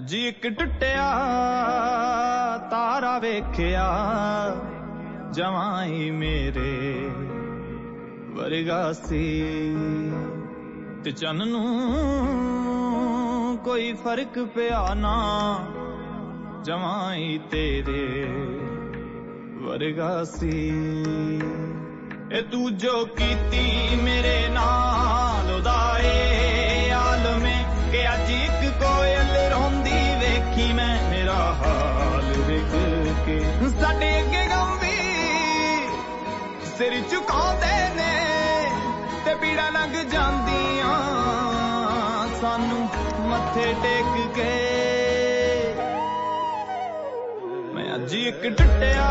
अज एक टुटिया तारा वेख्या जवाई मेरे वर्गा सी ते चन्न नूं कोई फर्क पिया ना जवाई तेरे वर्गा सी। ए तू जो कीती मेरे नाल उदाए आलमे के अज एक कोयल रोंदी वेखी मैं मेरा हाल विख के साडे अगे गंवी सिर झुकाउंदे ने ते पीड़ा लग जांदियां सानू मत्थे टेक के। मैं अज एक टुटिया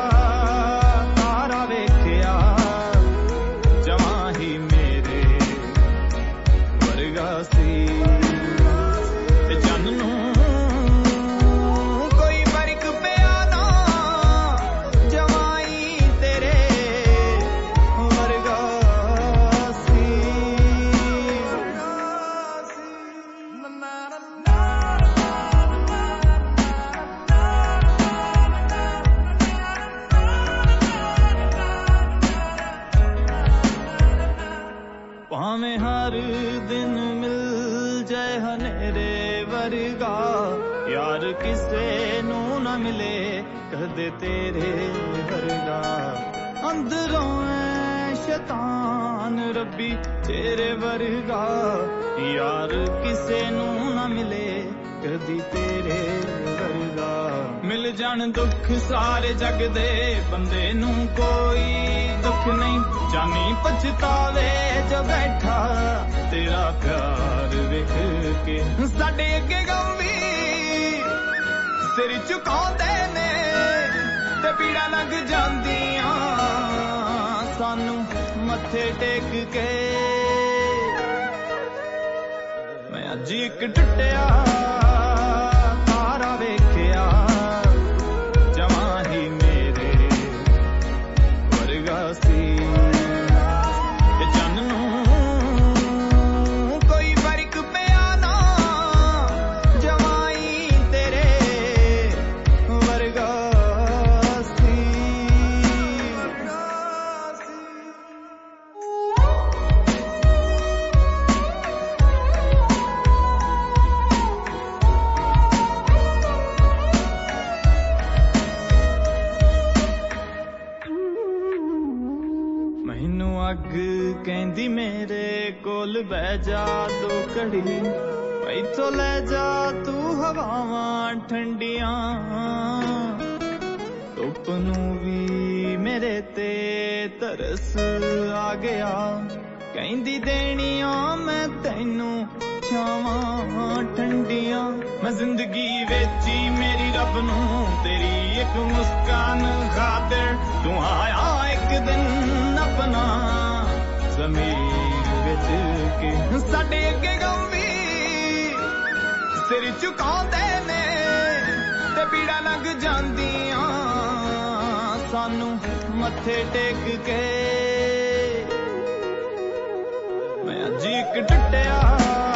तारा वेख्या जवां ही मेरे वर्गा सी ते चन्न नूं कोई फर्क पिया ना जवाई तेरे वर्गा सी। भावें हर दिन मिल जाए हनेरे वर्गा यार किसे नू ना मिले कदे तेरे वर्गा। अंदरों है शैतान रब्बी तेरे वर्गा यार किसे नू ना मिले कदी तेरे वर्गा। मिल जान दुख सारे जग दे बंदे नू कोई दुख नहीं जानी पछतावे जो बैठा तेरा प्यार वेख के। साडे अगे गंवी सिर झुकाउंदे ने ते पीड़ा लग जांदियां सानू मत्थे टेक के। मैं अज एक टुटिया तारा वेख्या जवां ही मेरे वर्गा सी ते चन्न नूं कोई फर्क पिया ना जवाई तेरे वर्गा सी। मैनू अग कहंदी मेरे कोल बह जा दो घड़ी इथों ले जा तू हवावां ठंडियां। धुप नू भी मेरे ते तरस आ गया कहंदी देनियां मैं तैनू छावां ठंडियां। मैं जिंदगी वेची मेरी रब नू तेरी एक मुस्कान खातिर तू आया एक दिन अपना ज़मीर विच के। साडे अगे गंवी सिर झुकाउंदे ने ते पीड़ा लग जांदियां सानू मत्थे टेक के। मैं अज एक टुटिया